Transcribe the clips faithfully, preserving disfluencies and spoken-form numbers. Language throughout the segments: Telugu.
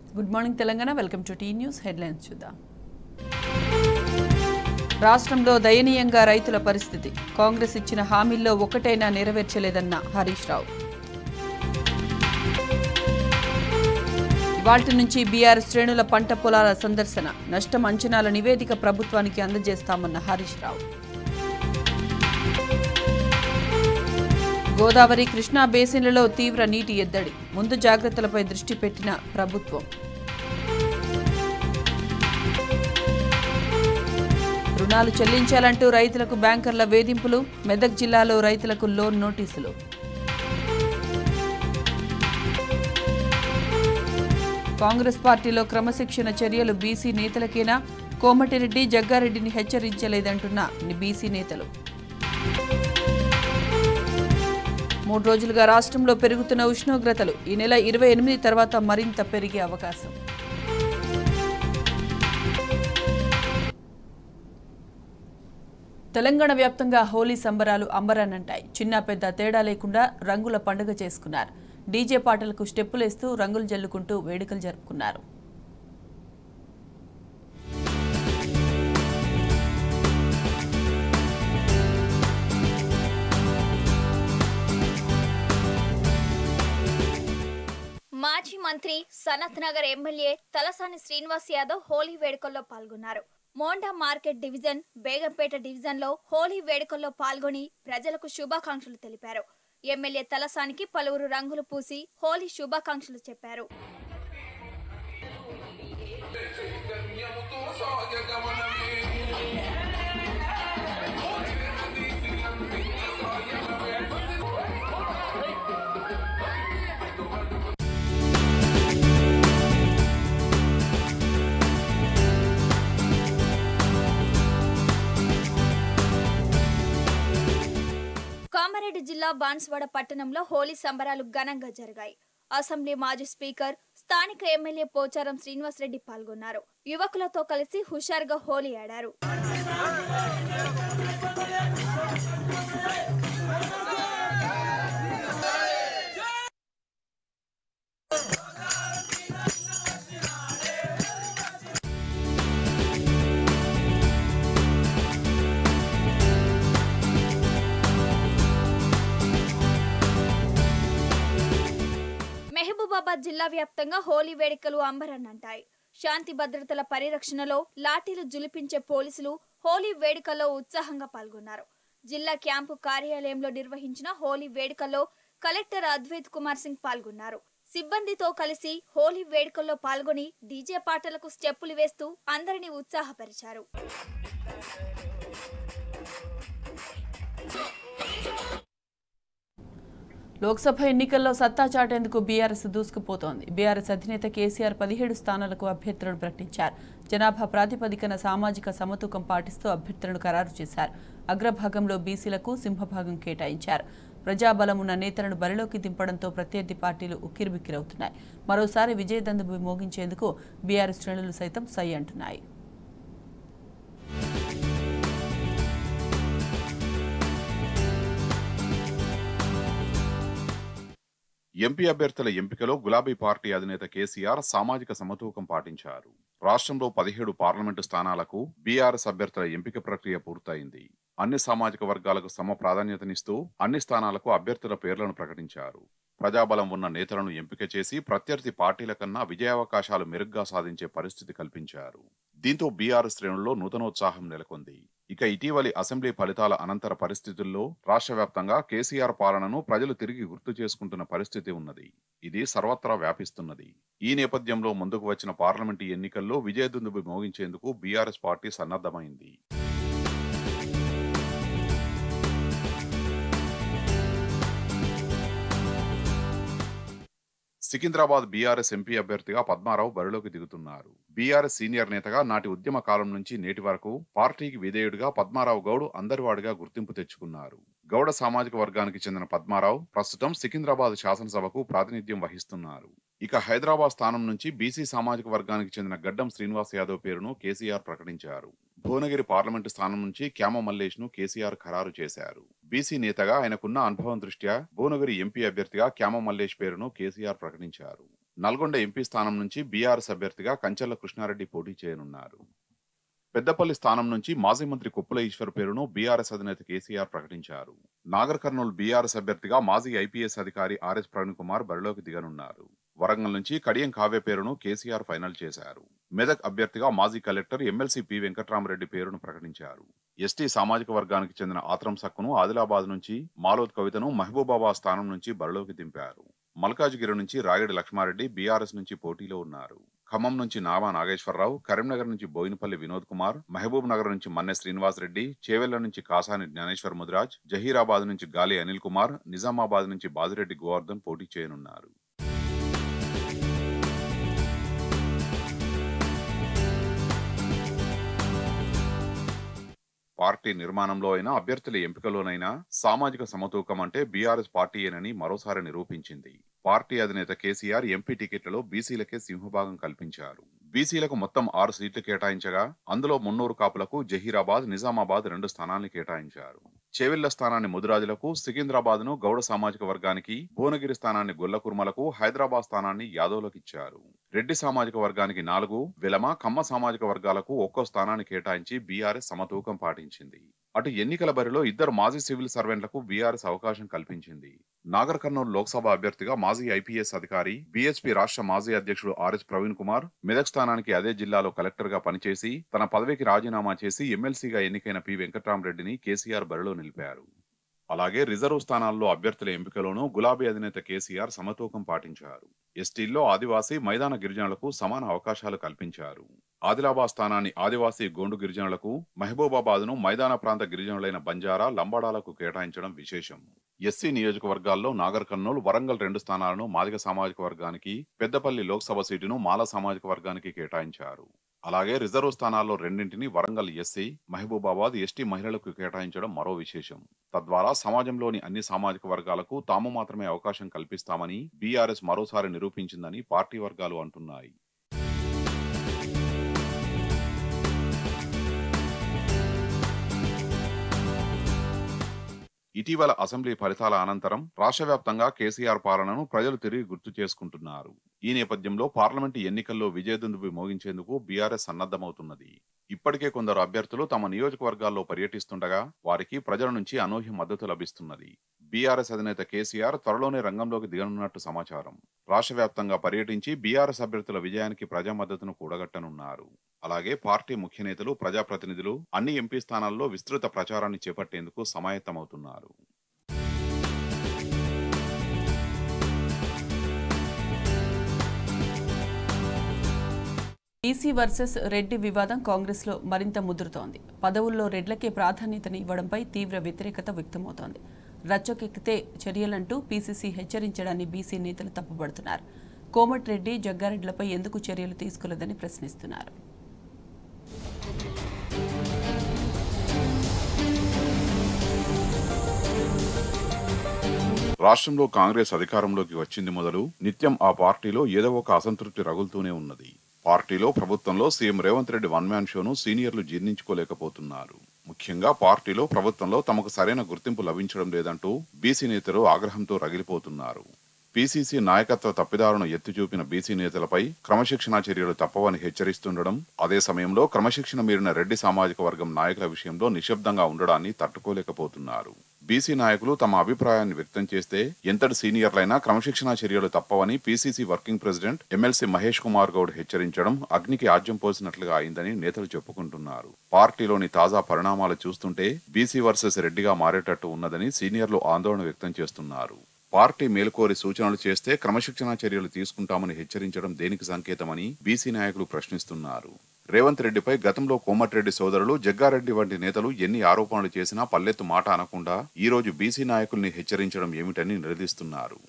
Good morning Telangana. Welcome to T news headlines చూద్దాం. రాష్ట్రంలో దయనీయంగా రైతుల పరిస్థితి. కాంగ్రెస్ ఇచ్చిన హామీల్లో ఒకటైనా నెరవేర్చలేదన్న హరీష్ రావు. ఇవాల్టి నుంచి బీఆర్ఎస్ శ్రేణుల పంట పొలాల సందర్శన. నష్టం అంచనాల నివేదిక ప్రభుత్వానికి అందజేస్తామన్న హరీష్ రావు. గోదావరి కృష్ణా బేసిన్లలో తీవ్ర నీటి ఎద్దడి. ముందు జాగ్రత్తలపై దృష్టి పెట్టిన ప్రభుత్వం. రుణాలు చెల్లించాలంటూ రైతులకు బ్యాంకర్ల వేధింపులు. మెదక్ జిల్లాలో రైతులకు లోన్ నోటీసులు. కాంగ్రెస్ పార్టీలో క్రమశిక్షణ చర్యలు బీసీ నేతలకేనా? కోమటిరెడ్డి జగ్గారెడ్డిని హెచ్చరించలేదంటున్న బీసీ నేతలు. మూడు రోజులుగా రాష్ట్రంలో పెరుగుతున్న ఉష్ణోగ్రతలు. ఈ నెల ఇరవై ఎనిమిది తర్వాత మరింత పెరిగే అవకాశం. తెలంగాణ వ్యాప్తంగా హోలీ సంబరాలు అంబరానంటాయి. చిన్న పెద్ద తేడా లేకుండా రంగుల పండుగ చేసుకున్నారు. డీజే పాటలకు స్టెప్పులేస్తూ రంగులు జల్లుకుంటూ వేడుకలు జరుపుకున్నారు. మాజీ మంత్రి సనత్ నగర్ ఎమ్మెల్యే తలసాని శ్రీనివాస్ యాదవ్ హోలీ వేడుకల్లో పాల్గొన్నారు. Monda market division, Begumpet division లో హోలీ వేడుకల్లో పాల్గొని ప్రజలకు శుభాకాంక్షలు తెలిపారు. ఎమ్మెల్యే తలసానికి పలువురు రంగులు పూసి హోలీ శుభాకాంక్షలు చెప్పారు. కామారెడ్డి జిల్లా బాన్స్వాడ పట్టణంలో హోలీ సంబరాలు ఘనంగా జరిగాయి. అసెంబ్లీ మాజీ స్పీకర్, స్థానిక ఎమ్మెల్యే పోచారం శ్రీనివాసరెడ్డి పాల్గొన్నారు. యువకులతో కలిసి హుషారుగా హోలీ ఆడారు. మహబూబాబాద్ జిల్లా వ్యాప్తంగా హోలీ వేడుకలు అంబరాన్నంటాయి. శాంతి భద్రతల పరిరక్షణలో లాఠీలు జులిపించే పోలీసులు హోలీ వేడుకల్లో ఉత్సాహంగా పాల్గొన్నారు. జిల్లా క్యాంపు కార్యాలయంలో నిర్వహించిన హోలీ వేడుకల్లో కలెక్టర్ అద్వైత్ కుమార్ సింగ్ పాల్గొన్నారు. సిబ్బందితో కలిసి హోలీ వేడుకల్లో పాల్గొని డీజే పాటలకు స్టెప్పులు వేస్తూ అందరినీ ఉత్సాహపరిచారు. లోక్సభ ఎన్నికల్లో సత్తా చాటేందుకు బీఆర్ఎస్ దూసుకుపోతోంది. బీఆర్ఎస్ అధినేత కేసీఆర్ పదిహేడు స్థానాలకు అభ్యర్థులను ప్రకటించారు. జనాభా ప్రాతిపదికన సామాజిక సమతూకం పాటిస్తూ అభ్యర్థులను ఖరారు చేశారు. అగ్రభాగంలో బీసీలకు సింహభాగం కేటాయించారు. ప్రజాబలం ఉన్న నేతలను బరిలోకి దింపడంతో ప్రత్యర్థి పార్టీలు ఉక్కిరిబిక్కిరవుతున్నాయి. మరోసారి విజయదందుబి మోగించేందుకు బీఆర్ఎస్ శ్రేణులు సైతం సై అంటున్నాయి. ఎంపీ అభ్యర్థుల ఎంపికలో గులాబీ పార్టీ అధినేత కేసీఆర్ సామాజిక సమతూకం పాటించారు. రాష్ట్రంలో పదిహేడు పార్లమెంటు స్థానాలకు బీఆర్ఎస్ అభ్యర్థుల ఎంపిక ప్రక్రియ పూర్తయింది. అన్ని సామాజిక వర్గాలకు సమ ప్రాధాన్యతనిస్తూ అన్ని స్థానాలకు అభ్యర్థుల పేర్లను ప్రకటించారు. ప్రజాబలం ఉన్న నేతలను ఎంపిక చేసి ప్రత్యర్థి పార్టీల కన్నా విజయావకాశాలు మెరుగ్గా సాధించే పరిస్థితి కల్పించారు. దీంతో బీఆర్ఎస్ శ్రేణుల్లో నూతనోత్సాహం నెలకొంది. ఇక ఇటీవలి అసెంబ్లీ ఫలితాల అనంతర పరిస్థితుల్లో రాష్ట్ర వ్యాప్తంగా కేసీఆర్ పాలనను ప్రజలు తిరిగి గుర్తు చేసుకుంటున్న పరిస్థితి ఉన్నది. ఇది సర్వత్రా వ్యాపిస్తున్నది. ఈ నేపథ్యంలో ముందుకు వచ్చిన పార్లమెంటు ఎన్నికల్లో విజయదుందుబి మోగించేందుకు బీఆర్ఎస్ పార్టీ సన్నద్ధమైంది. సికింద్రాబాద్ బీఆర్ఎస్ ఎంపీ అభ్యర్థిగా పద్మారావు బరిలోకి దిగుతున్నారు. బీఆర్ఎస్ సీనియర్ నేతగా నాటి ఉద్యమ కాలం నుంచి నేటి వరకు పార్టీకి విధేయుడిగా పద్మారావు గౌడ్ అందరివాడిగా గుర్తింపు తెచ్చుకున్నారు. గౌడ సామాజిక వర్గానికి చెందిన పద్మారావు ప్రస్తుతం సికింద్రాబాద్ శాసనసభకు ప్రాతినిధ్యం వహిస్తున్నారు. ఇక హైదరాబాద్ స్థానం నుంచి బీసీ సామాజిక వర్గానికి చెందిన గడ్డం శ్రీనివాస్ యాదవ్ పేరును కేసీఆర్ ప్రకటించారు. భువనగిరి పార్లమెంటు స్థానం నుంచి క్యామ మల్లేష్ ను కేసీఆర్ ఖరారు చేశారు. బీసీ నేతగా ఆయనకున్న అనుభవం దృష్ట్యా భువనగిరి ఎంపీ అభ్యర్థిగా క్యామ మల్లేష్ పేరును కేసీఆర్ ప్రకటించారు. నల్గొండ ఎంపీ స్థానం నుంచి బీఆర్ఎస్ అభ్యర్థిగా కంచెల కృష్ణారెడ్డి పోటీ చేయనున్నారు. పెద్దపల్లి స్థానం నుంచి మాజీ మంత్రి కొప్పుల ఈశ్వర్ పేరును బీఆర్ఎస్ అధినేత కేసీఆర్ ప్రకటించారు. నాగర్ కర్నూలు బీఆర్ఎస్ అభ్యర్థిగా మాజీ ఐపీఎస్ అధికారి ఆర్ఎస్ ప్రవీణ్ కుమార్ బరిలోకి దిగనున్నారు. వరంగల్ నుంచి కడియం కావ్య పేరును కేసీఆర్ ఫైనల్ చేశారు. మెదక్ అభ్యర్థిగా మాజీ కలెక్టర్ ఎమ్మెల్సీ పి వెంకట్రామరెడ్డి పేరును ప్రకటించారు. ఎస్టీ సామాజిక వర్గానికి చెందిన ఆత్రం సక్కును ఆదిలాబాద్ నుంచి, మాలోద్ కవితను మహబూబాబాద్ స్థానం నుంచి బరిలోకి దింపారు. మల్కాజ్గిరి నుంచి రాగిడి లక్ష్మారెడ్డి బీఆర్ఎస్ నుంచి పోటీలో ఉన్నారు. ఖమ్మం నుంచి నావా నాగేశ్వరరావు, కరీంనగర్ నుంచి బోయినపల్లి వినోద్ కుమార్, మహబూబ్ నగర్ నుంచి మన్నె శ్రీనివాస్ రెడ్డి, చేవెళ్ల నుంచి కాసాని జ్ఞానేశ్వర్ ముదిరాజ్, జహీరాబాద్ నుంచి గాలి అనిల్ కుమార్, నిజామాబాద్ నుంచి బాజిరెడ్డి గోవర్ధన్ పోటీ చేయనున్నారు. పార్టీ నిర్మాణంలో అయినా అభ్యర్థుల ఎంపికలోనైనా సామాజిక సమతూకం అంటే బీఆర్ఎస్ పార్టీయేనని మరోసారి నిరూపించింది. పార్టీ అధినేత కేసీఆర్ ఎంపీ టికెట్లలో బీసీలకే సింహభాగం కల్పించారు. బీసీలకు మొత్తం ఆరు సీట్లు కేటాయించగా అందులో మున్నూరు కాపులకు జహీరాబాద్, నిజామాబాద్ రెండు స్థానాన్ని కేటాయించారు. చేవెళ్ల స్థానాన్ని ముదిరాజులకు, సికింద్రాబాద్ ను గౌడ సామాజిక వర్గానికి, భువనగిరి స్థానాన్ని గొల్లకుర్మలకు, హైదరాబాద్ స్థానాన్ని యాదవులకు ఇచ్చారు. రెడ్డి సామాజిక వర్గానికి నాలుగు, వెలమ, కమ్మ సామాజిక వర్గాలకు ఒక్కో స్థానాన్ని కేటాయించి బీఆర్ఎస్ సమతూకం పాటించింది. అటు ఎన్నికల బరిలో ఇద్దరు మాజీ సివిల్ సర్వెంట్లకు బీఆర్ఎస్ అవకాశం కల్పించింది. నాగర్ కర్నూలు లోక్సభ అభ్యర్థిగా మాజీ ఐపీఎస్ అధికారి, బీఎస్పీ రాష్ట్ర మాజీ అధ్యక్షుడు ఆర్ఎస్ ప్రవీణ్ కుమార్ మెదక్ స్థానానికి అదే జిల్లాలో కలెక్టర్ గా పనిచేసి తన పదవికి రాజీనామా చేసి ఎమ్మెల్సీగా ఎన్నికైన పి వెంకట్రామరెడ్డిని కేసీఆర్ బరిలో నిలిపారు. అలాగే రిజర్వ్ స్థానాల్లో అభ్యర్థుల ఎంపికలోనూ గులాబీ అధినేత కేసీఆర్ సమతూకం పాటించారు. ఎస్టీల్లో ఆదివాసీ, మైదాన గిరిజనులకు సమాన అవకాశాలు కల్పించారు. ఆదిలాబాద్ స్థానాన్ని ఆదివాసీ గోండు గిరిజనులకు, మహబూబాబాద్ ను మైదాన ప్రాంత గిరిజనులైన బంజారా, లంబాడాలకు కేటాయించడం విశేషం. ఎస్సీ నియోజకవర్గాల్లో నాగర్ కర్నూలు, వరంగల్ రెండు స్థానాలను మాదిగ సామాజిక వర్గానికి, పెద్దపల్లి లోక్సభ సీటును మాల సామాజిక వర్గానికి కేటాయించారు. అలాగే రిజర్వ్ స్థానాల్లో రెండింటిని వరంగల్ ఎస్సీ, మహబూబాబాద్ ఎస్టీ మహిళలకు కేటాయించడం మరో విశేషం. తద్వారా సమాజంలోని అన్ని సామాజిక వర్గాలకు తాము మాత్రమే అవకాశం కల్పిస్తామని బీఆర్ఎస్ మరోసారి నిరూపించిందని పార్టీ వర్గాలు అంటున్నాయి. ఇటీవల అసెంబ్లీ ఫలితాల అనంతరం రాష్ట్ర వ్యాప్తంగా కేసీఆర్ పాలనను ప్రజలు తిరిగి గుర్తు చేసుకుంటున్నారు. ఈ నేపథ్యంలో పార్లమెంటు ఎన్నికల్లో విజయదుందుబి మోగించేందుకు బీఆర్ఎస్ సన్నద్ధమవుతున్నది. ఇప్పటికే కొందరు అభ్యర్థులు తమ నియోజకవర్గాల్లో పర్యటిస్తుండగా వారికి ప్రజల నుంచి అనూహ్య మద్దతు లభిస్తున్నది. బీఆర్ఎస్ అధినేత కేసీఆర్ త్వరలోనే రంగంలోకి దిగనున్నట్టు సమాచారం. రాష్ట్ర వ్యాప్తంగా పర్యటించి బీఆర్ఎస్ అభ్యర్థుల విజయానికి ప్రజా మద్దతును కూడగట్టనున్నారు. అలాగే పార్టీ ముఖ్య నేతలు, ప్రజాప్రతినిధులు అన్ని ఎంపీ స్థానాల్లో విస్తృత ప్రచారాన్ని చేపట్టేందుకు సమాయత్తమవుతున్నారు. బీసీ వర్సెస్ రెడ్డి వివాదం కాంగ్రెస్ లో మరింత ముదురుతోంది. పదవుల్లో రెడ్లకే ప్రాధాన్యతను ఇవ్వడంపై తీవ్ర వ్యతిరేకత వ్యక్తమవుతోంది. రచ్చకెక్కితే చర్యలంటూ పీసీసీ హెచ్చరించడాన్ని బీసీ నేతలు తప్పుపడుతున్నారు. కోమటిరెడ్డి, జగ్గారెడ్డిలపై ఎందుకు చర్యలు తీసుకోలేదని ప్రశ్నిస్తున్నారు. రాష్ట్రంలో కాంగ్రెస్ అధికారంలోకి వచ్చింది మొదలు నిత్యం ఆ పార్టీలో ఏదో ఒక అసంతృప్తి రగులుతూనే ఉన్నది. పార్టీలో, ప్రభుత్వంలో CM Revanth Reddy one man షోను సీనియర్లు జీర్ణించుకోలేకపోతున్నారు. ముఖ్యంగా పార్టీలో, ప్రభుత్వంలో తమకు సరైన గుర్తింపు లభించడం లేదంటూ బీసీ నేతలు ఆగ్రహంతో రగిలిపోతున్నారు. పీసీసీ నాయకత్వ తప్పిదాలను ఎత్తిచూపిన బీసీ నేతలపై క్రమశిక్షణా చర్యలు తప్పవని హెచ్చరిస్తుండడం, అదే సమయంలో క్రమశిక్షణ మీరిన రెడ్డి సామాజిక వర్గం నాయకుల విషయంలో నిశ్శబ్దంగా ఉండడాన్ని తట్టుకోలేకపోతున్నారు. బీసీ నాయకులు తమ అభిప్రాయాన్ని వ్యక్తం చేస్తే ఎంతటి సీనియర్లైనా క్రమశిక్షణా చర్యలు తప్పవని PCC working president MLC Mahesh Kumar Goud హెచ్చరించడం అగ్నికి ఆజ్యం పోసినట్లుగా అయిందని నేతలు చెప్పుకుంటున్నారు. పార్టీలోని తాజా పరిణామాలు చూస్తుంటే బీసీ వర్సెస్ రెడ్డిగా మారేటట్టు ఉన్నదని సీనియర్లు ఆందోళన వ్యక్తం చేస్తున్నారు. పార్టీ మేలుకోరి సూచనలు చేస్తే క్రమశిక్షణా చర్యలు తీసుకుంటామని హెచ్చరించడం దేనికి సంకేతమని బీసీ నాయకులు ప్రశ్నిస్తున్నారు. రేవంత్ రెడ్డిపై గతంలో కోమటిరెడ్డి సోదరులు, జగ్గారెడ్డి వంటి నేతలు ఎన్ని ఆరోపణలు చేసినా పల్లెత్తు మాట అనకుండా ఈ రోజు బీసీ నాయకుల్ని హెచ్చరించడం ఏమిటని నిలదీస్తున్నారు.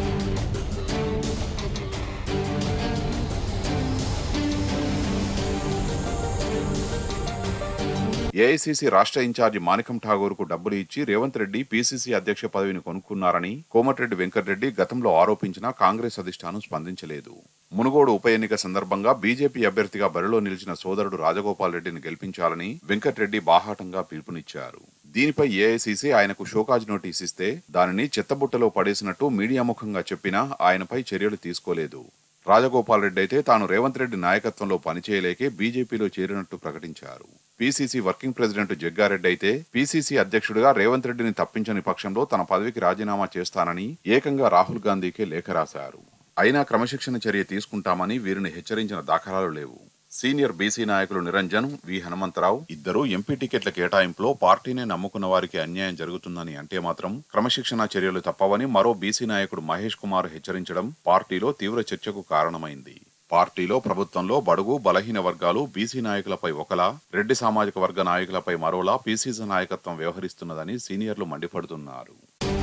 ఏఐసీసీ రాష్ట్ర ఇన్ఛార్జి మాణికం ఠాగూర్ కు డబ్బులు ఇచ్చి రేవంత్ రెడ్డి పీసీసీ అధ్యక్ష పదవిని కొనుక్కున్నారని కోమటిరెడ్డి వెంకటరెడ్డి గతంలో ఆరోపించినా కాంగ్రెస్ అధిష్టానం స్పందించలేదు. మునుగోడు ఉప ఎన్నిక సందర్భంగా బీజేపీ అభ్యర్థిగా బరిలో నిలిచిన సోదరుడు రాజగోపాల్ రెడ్డిని గెలిపించాలని వెంకటరెడ్డి బాహాటంగా పిలుపునిచ్చారు. దీనిపై ఏఐసీసీ ఆయనకు షోకాజ్ నోటీస్ ఇస్తే దానిని చెత్తబుట్టలో పడేసినట్టు మీడియా ముఖంగా చెప్పినా ఆయనపై చర్యలు తీసుకోలేదు. రాజగోపాల్ రెడ్డి అయితే తాను రేవంత్ రెడ్డి నాయకత్వంలో పనిచేయలేకే బీజేపీలో చేరినట్టు ప్రకటించారు. పీసీసీ వర్కింగ్ ప్రెసిడెంట్ జగ్గారెడ్డి అయితే పీసీసీ అధ్యక్షుడిగా రేవంత్ రెడ్డిని తప్పించని పక్షంలో తన పదవికి రాజీనామా చేస్తానని ఏకంగా రాహుల్ గాంధీకే లేఖ రాశారు. అయినా క్రమశిక్షణ చర్య తీసుకుంటామని వీరిని హెచ్చరించిన దాఖలాలు లేవు. సీనియర్ బీసీ నాయకులు నిరంజన్, వి హనుమంతరావు ఇద్దరు ఎంపీ టికెట్ల కేటాయింపులో పార్టీనే నమ్ముకున్న వారికి అన్యాయం జరుగుతుందని అంటే మాత్రం క్రమశిక్షణ చర్యలు తప్పవని మరో బీసీ నాయకుడు మహేష్ కుమార్ హెచ్చరించడం పార్టీలో తీవ్ర చర్చకు కారణమైంది. పార్టీలో ప్రభుత్వంలో బడుగు బలహీన వర్గాలు బీసీ నాయకులపై ఒకలా, రెడ్డి సామాజిక వర్గ నాయకులపై మరోలా పీసీసీ నాయకత్వం వ్యవహరిస్తున్నదని సీనియర్లు మండిపడుతున్నారు.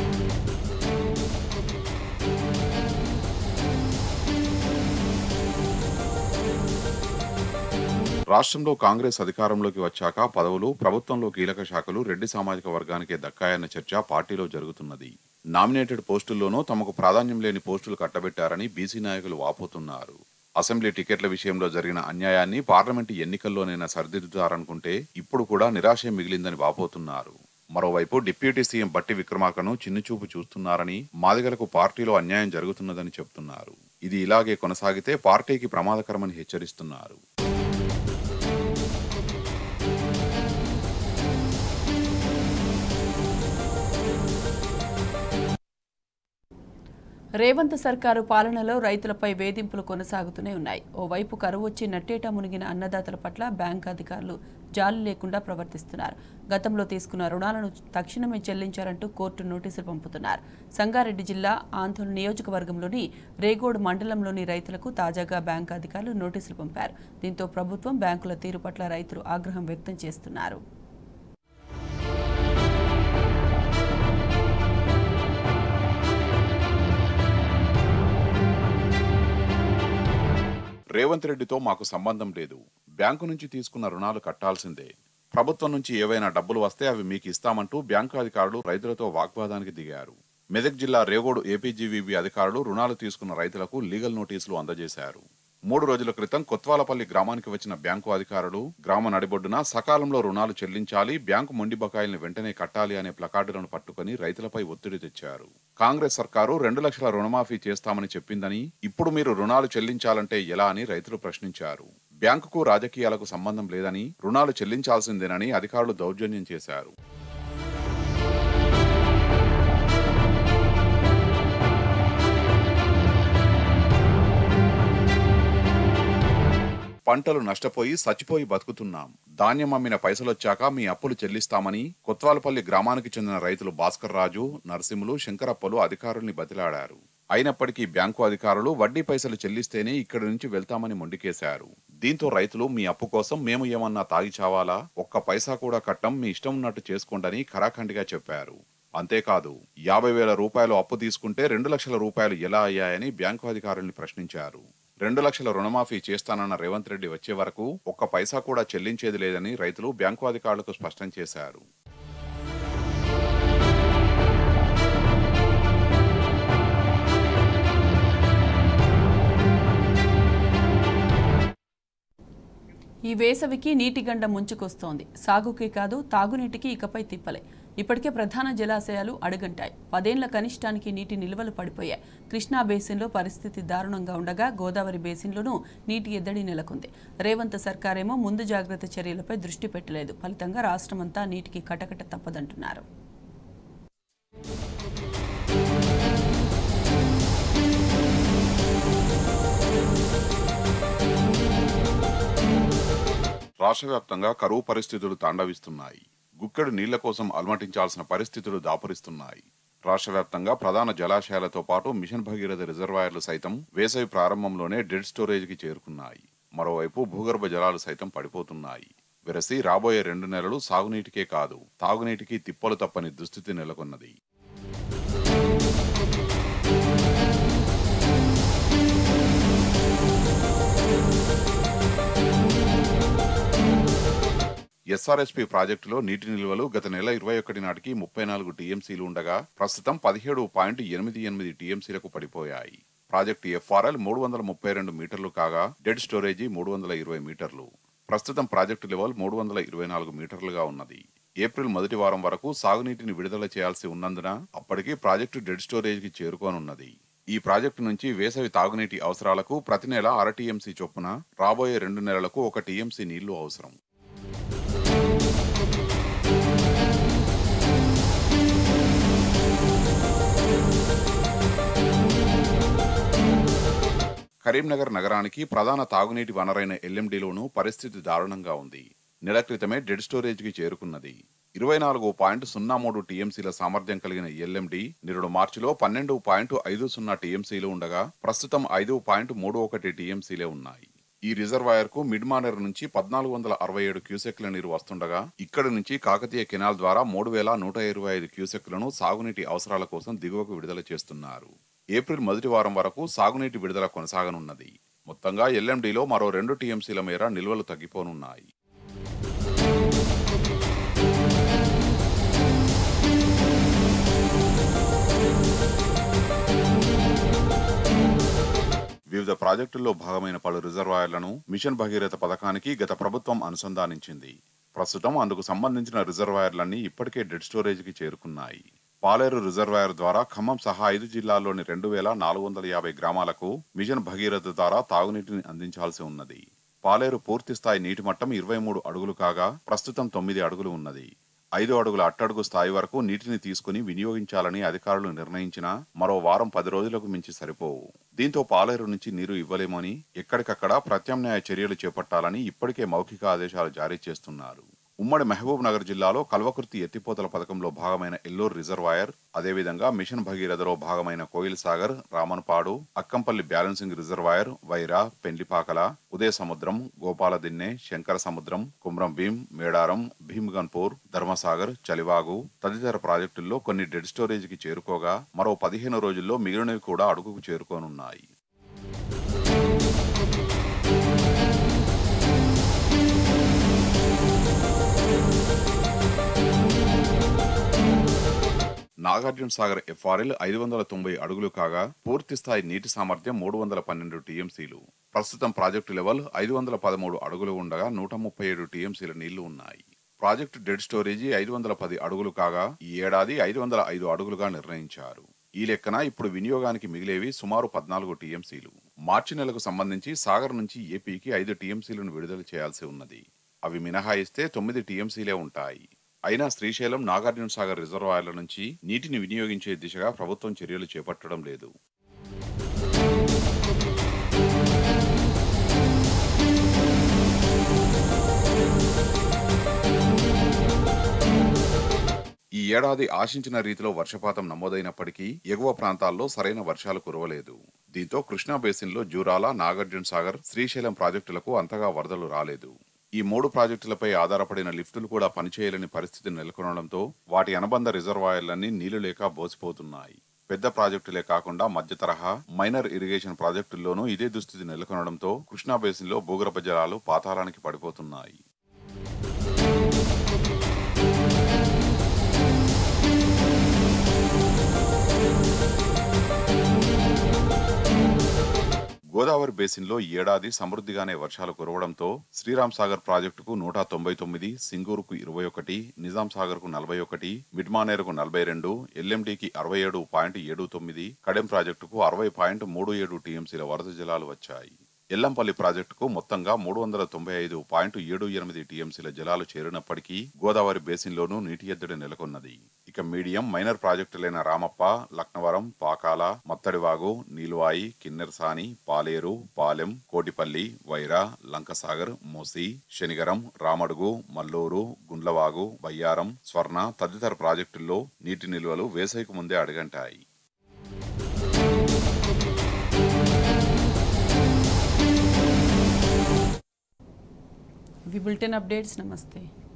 రాష్ట్రంలో కాంగ్రెస్ అధికారంలోకి వచ్చాక పదవులు ప్రభుత్వంలో కీలక శాఖలు రెడ్డి సామాజిక వర్గానికే దక్కాయన్న చర్చ పార్టీలో జరుగుతున్నది. నామినేటెడ్ పోస్టుల్లోనూ తమకు ప్రాధాన్యం లేని పోస్టులు కట్టబెట్టారని బీసీ నాయకులు వాపోతున్నారు. అసెంబ్లీ టికెట్ల విషయంలో జరిగిన అన్యాయాన్ని పార్లమెంటు ఎన్నికల్లోనైనా సరిదిద్దుతారనుకుంటే ఇప్పుడు కూడా నిరాశే మిగిలిందని వాపోతున్నారు. మరోవైపు డిప్యూటీ సీఎం బట్టి విక్రమార్కను చిన్నుచూపు చూస్తున్నారని, మాదిగలకు పార్టీలో అన్యాయం జరుగుతున్నదని చెబుతున్నారు. ఇది ఇలాగే కొనసాగితే పార్టీకి ప్రమాదకరమని హెచ్చరిస్తున్నారు. రేవంత్ సర్కారు పాలనలో రైతులపై వేధింపులు కొనసాగుతూనే ఉన్నాయి. ఓవైపు కరువు వచ్చి నట్టేట మునిగిన అన్నదాతల పట్ల బ్యాంకు అధికారులు జాలి లేకుండా ప్రవర్తిస్తున్నారు. గతంలో తీసుకున్న రుణాలను తక్షణమే చెల్లించారంటూ కోర్టు నోటీసులు పంపుతున్నారు. సంగారెడ్డి జిల్లా ఆందోళన నియోజకవర్గంలోని రేగోడ్ మండలంలోని రైతులకు తాజాగా బ్యాంకు అధికారులు నోటీసులు పంపారు. దీంతో ప్రభుత్వం బ్యాంకుల తీరు పట్ల రైతులు ఆగ్రహం వ్యక్తం చేస్తున్నారు. రేవంత్ రెడ్డితో మాకు సంబంధం లేదు, బ్యాంకు నుంచి తీసుకున్న రుణాలు కట్టాల్సిందే, ప్రభుత్వం నుంచి ఏవైనా డబ్బులు వస్తే అవి మీకు ఇస్తామంటూ బ్యాంకు అధికారులు రైతులతో వాగ్వాదానికి దిగారు. మెదక్ జిల్లా రేగోడు ఏపీజీవీబీ అధికారులు రుణాలు తీసుకున్న రైతులకు లీగల్ నోటీసులు అందజేశారు. మూడు రోజుల క్రితం కొత్వాలపల్లి గ్రామానికి వచ్చిన బ్యాంకు అధికారులు గ్రామ నడిబొడ్డున సకాలంలో రుణాలు చెల్లించాలి, బ్యాంకు మొండి బకాయిల్ని వెంటనే కట్టాలి అనే ప్లకార్డులను పట్టుకుని రైతులపై ఒత్తిడి తెచ్చారు. కాంగ్రెస్ సర్కారు రెండు లక్షల రుణమాఫీ చేస్తామని చెప్పిందని, ఇప్పుడు మీరు రుణాలు చెల్లించాలంటే ఎలా అని రైతులు ప్రశ్నించారు. బ్యాంకుకు రాజకీయాలకు సంబంధం లేదని, రుణాలు చెల్లించాల్సిందేనని అధికారులు దౌర్జన్యం చేశారు. పంటలు నష్టపోయి సచ్చిపోయి బతుకుతున్నాం, ధాన్యం అమ్మిన పైసలొచ్చాక మీ అప్పులు చెల్లిస్తామని కొత్వాలపల్లి గ్రామానికి చెందిన రైతులు భాస్కర్ రాజు, నరసింహులు, శంకరప్పలు అధికారుల్ని బతిలాడారు. అయినప్పటికీ బ్యాంకు అధికారులు వడ్డీ పైసలు చెల్లిస్తేనే ఇక్కడి నుంచి వెళ్తామని మొండికేశారు. దీంతో రైతులు మీ అప్పు కోసం మేము ఏమన్నా తాగి చావాలా, ఒక్క పైసా కూడా కట్టం, మీ ఇష్టం ఉన్నట్టు చేసుకోండని ఖరాఖండిగా చెప్పారు. అంతేకాదు, యాభై వేల రూపాయలు అప్పు తీసుకుంటే రెండు లక్షల రూపాయలు ఎలా అయ్యాయని బ్యాంకు అధికారుల్ని ప్రశ్నించారు. రెండు లక్షల రుణమాఫీ చేస్తానన్న రేవంత్ రెడ్డి వచ్చే వరకు ఒక్క పైసా కూడా చెల్లించేది లేదని రైతులు బ్యాంకు అధికారులకు స్పష్టం చేశారు. ఈ వేసవికి నీటి గండ ముంచుకొస్తోంది. సాగుకే కాదు తాగునీటికి ఇకపై తిప్పలే. ఇప్పటికే ప్రధాన జలాశయాలు అడుగంటాయి. పదేళ్ల కనిష్టానికి నీటి నిల్వలు పడిపోయాయి. కృష్ణా బేసిన్లో పరిస్థితి దారుణంగా ఉండగా గోదావరి బేసిన్లోనూ నీటి ఎద్దడి నెలకొంది. రేవంత్ సర్కారేమో ముందు జాగ్రత్త చర్యలపై దృష్టి పెట్టలేదు. ఫలితంగా రాష్ట్రమంతా నీటికి కటకట తప్పదంటున్నారు. రాష్ట్ర వ్యాప్తంగా కరువు పరిస్థితులు తాండవిస్తున్నాయి. గుక్కెడు నీళ్ల కోసం అలమటించాల్సిన పరిస్థితులు దాపురిస్తున్నాయి. రాష్ట్ర వ్యాప్తంగా ప్రధాన జలాశయాలతో పాటు మిషన్ భగీరథ రిజర్వాయర్లు సైతం వేసవి ప్రారంభంలోనే డెడ్ స్టోరేజ్ కి చేరుకున్నాయి. మరోవైపు భూగర్భ జలాలు సైతం పడిపోతున్నాయి. వెరసి రాబోయే రెండు నెలలు సాగునీటికే కాదు తాగునీటికి తిప్పలు తప్పని దుస్థితి నెలకొన్నది. ఎస్ఆర్ఎస్పీ ప్రాజెక్టులో నీటి నిల్వలు గత నెల ఇరవై ఒకటి నాటికి ముప్పై నాలుగు టీఎంసీలు ఉండగా ప్రస్తుతం పదిహేడు పాయింట్ ఎనిమిది ఎనిమిది టీఎంసీలకు పడిపోయాయి. ప్రాజెక్టు ఎఫ్ఆర్ఎల్ మూడు వందల ముప్పై రెండు మీటర్లు కాగా డెడ్ స్టోరేజీ మూడు వందల ఇరవై మీటర్లు. ప్రస్తుతం ప్రాజెక్టు లెవెల్ మూడు వందల ఇరవై నాలుగు మీటర్లుగా ఉన్నది. ఏప్రిల్ మొదటి వారం వరకు సాగునీటిని విడుదల చేయాల్సి ఉన్నందున అప్పటికి ప్రాజెక్టు డెడ్ స్టోరేజ్ కి చేరుకోనున్నది. ఈ ప్రాజెక్టు నుంచి వేసవి తాగునీటి అవసరాలకు ప్రతి నెల అర టీఎంసీ చొప్పున రాబోయే రెండు నెలలకు ఒక టీఎంసీ నీళ్లు అవసరం. కరీంనగర్ నగరానికి ప్రధాన తాగునీటి వనరైన ఎల్ఎండిలోనూ పరిస్థితి దారుణంగా ఉంది. నెల క్రితమే డెడ్ స్టోరేజ్కి చేరుకున్నది. ఇరవై నాలుగు పాయింట్ సున్నా మూడు టీఎంసీల సామర్థ్యం కలిగిన ఎల్ఎండి నిరుడు మార్చిలో పన్నెండు పాయింట్ ఐదు సున్నా టీఎంసీలు ఉండగా ప్రస్తుతం ఐదు పాయింట్ మూడు ఒకటి టీఎంసీలే ఉన్నాయి. ఈ రిజర్వాయర్ కు మిడ్ మానేర్ నుంచి పద్నాలుగు వందల అరవై ఏడు క్యూసెక్ల నీరు వస్తుండగా ఇక్కడి నుంచి కాకతీయ కెనాల్ ద్వారా మూడు వేల నూట ఇరవై ఐదు క్యూసెక్లను సాగునీటి అవసరాల కోసం దిగువకు విడుదల చేస్తున్నారు. ఏప్రిల్ మొదటి వారం వరకు సాగునీటి విడుదల కొనసాగనున్నది. మొత్తంగా ఎల్ఎండిలో మరో రెండు టీఎంసీల మేర నిల్వలు తగ్గిపోనున్నాయి. వివిధ ప్రాజెక్టుల్లో భాగమైన పలు రిజర్వాయర్లను మిషన్ భగీరథ పథకానికి గత ప్రభుత్వం అనుసంధానించింది. ప్రస్తుతం అందుకు సంబంధించిన రిజర్వాయర్లన్నీ ఇప్పటికే డెడ్ స్టోరేజ్కి చేరుకున్నాయి. పాలేరు రిజర్వాయర్ ద్వారా ఖమ్మం సహా ఐదు జిల్లాల్లోని రెండు వేల నాలుగు వందల యాభై గ్రామాలకు మిషన్ భగీరథ ద్వారా తాగునీటిని అందించాల్సి ఉన్నది. పాలేరు పూర్తి స్థాయి నీటి మట్టం ఇరవై మూడు అడుగులు కాగా ప్రస్తుతం తొమ్మిది అడుగులు ఉన్నది. ఐదు అడుగుల అట్టడుగు స్థాయి వరకు నీటిని తీసుకుని వినియోగించాలని అధికారులు నిర్ణయించినా మరో వారం పది రోజులకు మించి సరిపోవు. దీంతో పాలేరు నుంచి నీరు ఇవ్వలేమని ఎక్కడికక్కడ ప్రత్యామ్నాయ చర్యలు చేపట్టాలని ఇప్పటికే మౌఖిక ఆదేశాలు జారీ చేస్తున్నారు. ఉమ్మడి మహబూబ్ నగర్ జిల్లాలో కల్వకుర్తి ఎత్తిపోతల పథకంలో భాగమైన ఎల్లూరు రిజర్వాయర్, అదేవిధంగా మిషన్ భగీరథలో భాగమైన కోయిల్ సాగర్, రామన్పాడు, అక్కంపల్లి బ్యాలెన్సింగ్ రిజర్వాయర్, వైరా, పెండ్లిపాకల, ఉదయ సముద్రం, గోపాలదిన్నె, శంకర సముద్రం, కుమ్రం భీం, మేడారం, భీమ్గన్పూర్, ధర్మసాగర్, చలివాగు తదితర ప్రాజెక్టుల్లో కొన్ని డెడ్ స్టోరేజ్కి చేరుకోగా మరో పదిహేను రోజుల్లో మిగిలినవి కూడా అడుగుకు చేరుకోనున్నాయి. నాగార్జున సాగర్ ఎఫ్ఆర్ఎల్ ఐదు వందల తొంభై అడుగులు కాగా పూర్తి స్థాయి నీటి సామర్థ్యం మూడు వందల పన్నెండు టీఎంసీలు. ప్రస్తుతం ప్రాజెక్టు లెవెల్ ఐదు వందల పదమూడు అడుగులు ఉండగా నూట ముప్పై ఏడు టీఎంసీల నీళ్లు ఉన్నాయి. ప్రాజెక్టు డెడ్ స్టోరేజీ ఐదు వందల పది అడుగులు కాగా ఈ ఏడాది ఐదు వందల ఐదు అడుగులుగా నిర్ణయించారు. ఈ లెక్కన ఇప్పుడు వినియోగానికి మిగిలేవి సుమారు పద్నాలుగు టీఎంసీలు. మార్చి నెలకు సంబంధించి సాగర్ నుంచి ఏపీకి ఐదు టీఎంసీలను విడుదల చేయాల్సి ఉన్నది. అవి మినహాయిస్తే తొమ్మిది టీఎంసీలే ఉంటాయి. అయినా శ్రీశైలం, నాగార్జున సాగర్ రిజర్వాయర్ల నుంచి నీటిని వినియోగించే దిశగా ప్రభుత్వం చర్యలు చేపట్టడం లేదు. ఈ ఏడాది ఆశించిన రీతిలో వర్షపాతం నమోదైనప్పటికీ ఎగువ ప్రాంతాల్లో సరైన వర్షాలు కురవలేదు. దీంతో కృష్ణా బేసిన్లో జూరాల, నాగార్జున సాగర్, శ్రీశైలం ప్రాజెక్టులకు అంతగా వరదలు రాలేదు. ఈ మూడు ప్రాజెక్టులపై ఆధారపడిన లిఫ్టులు కూడా పనిచేయలేని పరిస్థితి నెలకొనడంతో వాటి అనుబంధ రిజర్వాయర్లన్నీ నీళ్లు లేక బోసిపోతున్నాయి. పెద్ద ప్రాజెక్టులే కాకుండా మధ్య తరహా, మైనర్ ఇరిగేషన్ ప్రాజెక్టుల్లోనూ ఇదే దుస్థితి నెలకొనడంతో కృష్ణా బేసిన్లో భూగర్భ జలాలు పాతాళానికి పడిపోతున్నాయి. గోదావరి బేసిన్లో ఈ ఏడాది సమృద్ధిగానే వర్షాలు కురవడంతో శ్రీరామ్ సాగర్ ప్రాజెక్టుకు నూట తొంభై తొమ్మిది, సింగూరుకు ఇరవై ఒకటి, నిజాం సాగర్ కు నలభై ఒకటి, మిడ్మానేరుకు నలభై రెండు, ఎల్ఎండికి అరవై ఏడు పాయింట్ ఏడు తొమ్మిది, కడెం ప్రాజెక్టుకు అరవై పాయింట్ మూడు ఏడు టీఎంసీల వరద జలాలు వచ్చాయి. ఎల్లంపల్లి ప్రాజెక్టుకు మొత్తంగా మూడు వందల తొంభై ఐదు పాయింట్ ఏడు ఎనిమిది టీఎంసీల జలాలు చేరినప్పటికీ గోదావరి బేసిన్లోనూ నీటి ఎద్దడి నెలకొన్నది. ఇక మీడియం, మైనర్ ప్రాజెక్టులైన రామప్ప, లక్నవరం, పాకాల, మత్తడివాగు, నీలువాయి, కిన్నెరసాని, పాలేరు, పాలెం, కోటిపల్లి, వైరా, లంకసాగర్, మూసి, శనిగరం, రామడుగు, మల్లూరు, గుండ్లవాగు, బయ్యారం, స్వర్ణ తదితర ప్రాజెక్టుల్లో నీటి నిల్వలు వేసవికి ముందే అడుగంటాయి. వి బులెటిన్ అప్డేట్స్. నమస్తే.